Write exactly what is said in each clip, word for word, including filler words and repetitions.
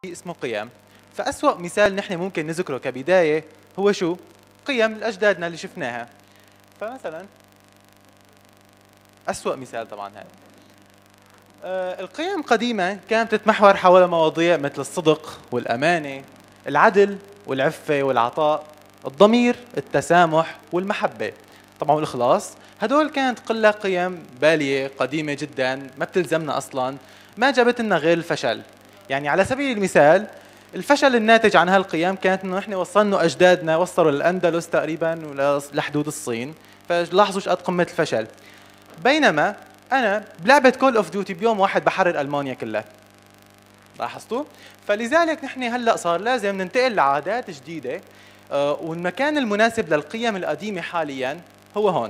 اسمه قيم. فأسوأ مثال نحن ممكن نذكره كبداية هو شو؟ قيم أجدادنا اللي شفناها. فمثلا أسوأ مثال طبعا هذا. آه القيم قديما كانت تتمحور حول مواضيع مثل الصدق والأمانة، العدل والعفة والعطاء، الضمير، التسامح والمحبة، طبعا والإخلاص. هدول كانت قلة قيم بالية قديمة جدا ما بتلزمنا أصلا، ما جابت لنا غير الفشل. يعني على سبيل المثال الفشل الناتج عن هالقيم كانت انه نحن وصلنا اجدادنا وصلوا للاندلس تقريبا ولحدود الصين، فلاحظوا شو قد قمه الفشل. بينما انا بلعبه كول اوف ديوتي بيوم واحد بحرر المانيا كلها. لاحظتوا؟ فلذلك نحن هلا صار لازم ننتقل لعادات جديده، آه والمكان المناسب للقيم القديمه حاليا هو هون.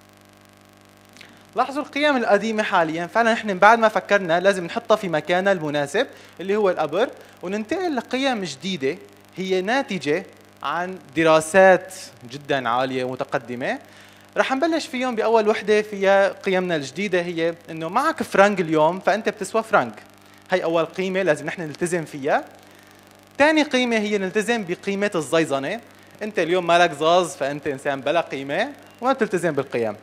لاحظوا القيم القديمة حاليا فعلا نحن بعد ما فكرنا لازم نحطها في مكانها المناسب اللي هو القبر، وننتقل لقيم جديدة هي ناتجة عن دراسات جدا عالية ومتقدمة. رح نبلش فيهم بأول وحدة فيها قيمنا الجديدة، هي إنه معك فرنك اليوم فأنت بتسوى فرنك. هي أول قيمة لازم نحن نلتزم فيها. ثاني قيمة هي نلتزم بقيمة الزيزنة. أنت اليوم مالك زاز فأنت إنسان بلا قيمة وما بتلتزم بالقيم.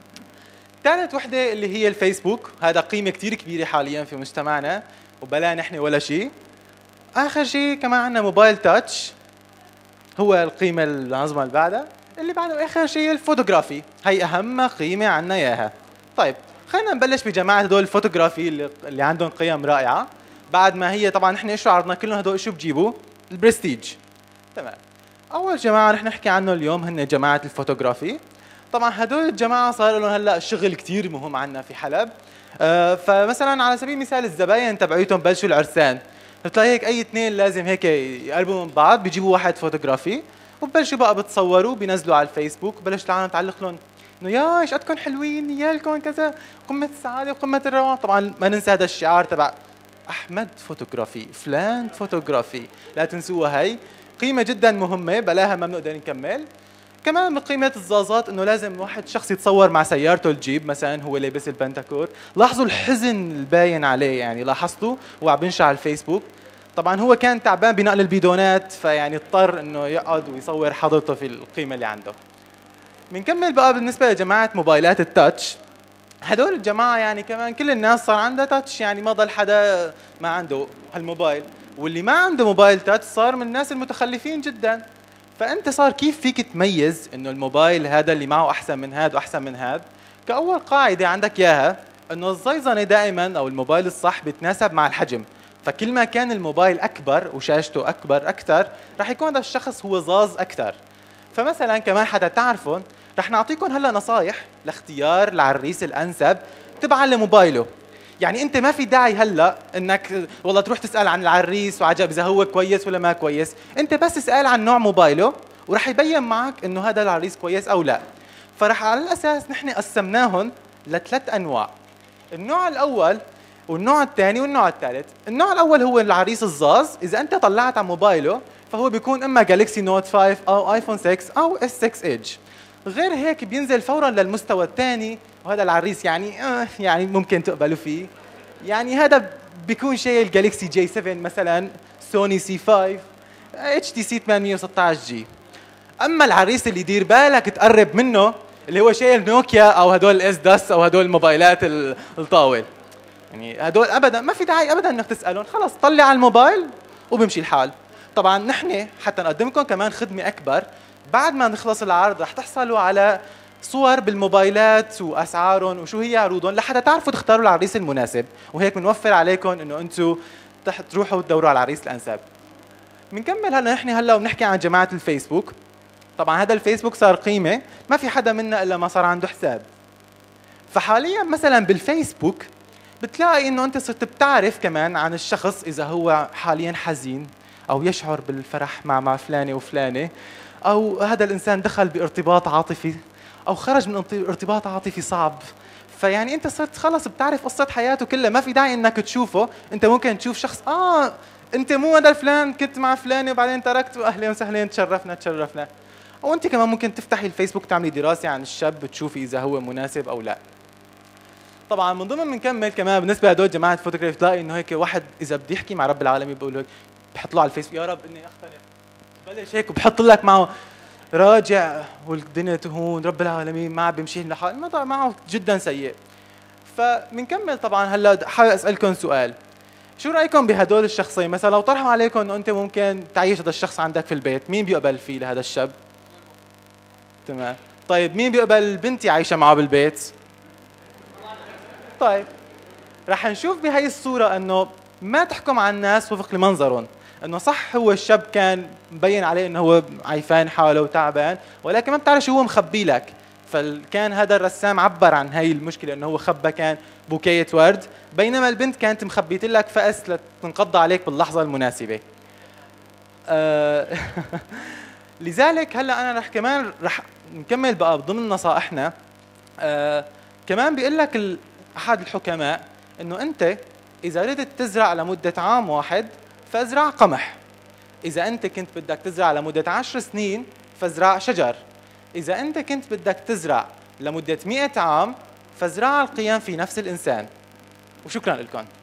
ثالث وحدة اللي هي الفيسبوك، هذا قيمة كتير كبيرة حاليا في مجتمعنا وبلا نحن ولا شيء. آخر شيء كمان عندنا موبايل تاتش، هو القيمة العظمى اللي بعدها. اللي بعده آخر شيء الفوتوغرافي، هي أهم قيمة عندنا إياها. طيب خلينا نبلش بجماعة هدول الفوتوغرافي اللي, اللي عندهم قيم رائعة. بعد ما هي طبعا نحن شو عرضنا كلهم هدول شو بجيبوا؟ البرستيج. تمام. أول جماعة رح نحكي عنه اليوم هن جماعة الفوتوغرافي. طبعا هدول الجماعه صار لهم هلا شغل كثير مهم عندنا في حلب. آه فمثلا على سبيل المثال الزباين تبعيتهم بلشوا العرسان، بتلاقي هيك اي اثنين لازم هيك يقربوا من بعض بيجيبوا واحد فوتوغرافي وببلشوا بقى بتصوروا بينزلوا على الفيسبوك، بلش العالم تعلق لهم انه يا ايش قدكم حلوين يالكم كذا، قمه السعاده وقمه الروعه. طبعا ما ننسى هذا الشعار تبع احمد فوتوغرافي، فلان فوتوغرافي، لا تنسوها، هي قيمه جدا مهمه بلاها ما بنقدر نكمل. كمان من قيمة الزازات انه لازم واحد شخص يتصور مع سيارته الجيب مثلا هو لابس البنتاكور. لاحظوا الحزن الباين عليه، يعني لاحظتوا هو عم بينشر على الفيسبوك. طبعا هو كان تعبان بنقل البيدونات فيعني اضطر انه يقعد ويصور حضرته في القيمة اللي عنده. بنكمل بقى بالنسبة لجماعة موبايلات التاتش. هدول الجماعة يعني كمان كل الناس صار عندها تاتش، يعني ما ضل حدا ما عنده هالموبايل، واللي ما عنده موبايل تاتش صار من الناس المتخلفين جدا. فانت صار كيف فيك تميز انه الموبايل هذا اللي معه احسن من هذا واحسن من هذا؟ كاول قاعده عندك اياها انه الزيزنه دائما او الموبايل الصح بيتناسب مع الحجم. فكل ما كان الموبايل اكبر وشاشته اكبر اكثر رح يكون هذا الشخص هو زاز اكثر. فمثلا كمان حتى تعرفوا رح نعطيكم هلا نصائح لاختيار العريس الانسب تبعا لموبايله. يعني انت ما في داعي هلا انك والله تروح تسال عن العريس وعجب اذا هو كويس ولا ما كويس، انت بس اسال عن نوع موبايله ورح يبين معك انه هذا العريس كويس او لا. فرح على الاساس نحن قسمناهم لثلاث انواع، النوع الاول والنوع الثاني والنوع الثالث. النوع الاول هو العريس الزاز، اذا انت طلعت على موبايله فهو بيكون اما جالكسي نوت خمسة او ايفون ستة او اس ستة ايدج. غير هيك بينزل فورا للمستوى الثاني، وهذا العريس يعني آه يعني ممكن تقبلوا فيه. يعني هذا بيكون شيء الجالكسي جي سبعة مثلا، سوني سي خمسة، اتش تي سي ثمانمية وستة عشر جي. اما العريس اللي يدير بالك تقرب منه اللي هو شيء نوكيا او هدول الاس داس او هدول الموبايلات الطاول، يعني هدول ابدا ما في داعي ابدا انك تسالهم، خلص طلع على الموبايل وبيمشي الحال. طبعا نحن حتى نقدم لكم كمان خدمه اكبر، بعد ما نخلص العرض رح تحصلوا على صور بالموبايلات واسعارهم وشو هي عروضهم لحتى تعرفوا تختاروا العريس المناسب، وهيك بنوفر عليكم انه انتم تروحوا تدوروا على العريس الانسب. بنكمل هلا نحن هلا وبنحكي عن جماعه الفيسبوك. طبعا هذا الفيسبوك صار قيمه ما في حدا منا الا ما صار عنده حساب. فحاليا مثلا بالفيسبوك بتلاقي انه انت صرت بتعرف كمان عن الشخص اذا هو حاليا حزين او يشعر بالفرح مع مع فلانه وفلانه، او هذا الانسان دخل بارتباط عاطفي او خرج من ارتباط عاطفي صعب. فيعني انت صرت خلص بتعرف قصه حياته كلها، ما في داعي انك تشوفه. انت ممكن تشوف شخص اه انت مو هذا فلان كنت مع فلانه وبعدين تركته، اهلا وسهلا تشرفنا تشرفنا. او انت كمان ممكن تفتحي الفيسبوك تعملي دراسه عن الشاب تشوفي اذا هو مناسب او لا. طبعا من ضمن بنكمل كمان بالنسبه لهدول جماعه فوتوغرافي، تلاقي انه هيك واحد اذا بده يحكي مع رب العالمين بقول له بحط له على الفيسبوك يا رب اني اختنق، بلش هيك وبحط لك معه راجع والدنيا تهون رب العالمين ما عم بيمشي لنا حال، الموضوع معه جدا سيء. فبنكمل طبعا. هلا حابب اسالكم سؤال، شو رايكم بهدول الشخصين؟ مثلا لو طرحوا عليكم انه انت ممكن تعيش هذا الشخص عندك في البيت، مين بيقبل فيه لهذا الشاب؟ تمام. طيب مين بيقبل بنتي عايشه معه بالبيت؟ طيب رح نشوف بهي الصوره انه ما تحكم على الناس وفق لمنظرهم، انه صح هو الشاب كان مبين عليه انه هو عيفان حاله وتعبان، ولكن ما بتعرف شو هو مخبي لك. فكان هذا الرسام عبر عن هي المشكله انه هو خبى كان بوكيه ورد، بينما البنت كانت مخبيت لك فأس لتنقض عليك باللحظه المناسبه. آه لذلك هلا انا رح كمان رح نكمل بقى ضمن نصائحنا. آه كمان بيقول لك احد الحكماء انه انت اذا ردت تزرع لمده عام واحد فازرع قمح، اذا انت كنت بدك تزرع لمده عشر سنين فازرع شجر، اذا انت كنت بدك تزرع لمده مئة عام فازرع القيم في نفس الانسان. وشكرا لكم.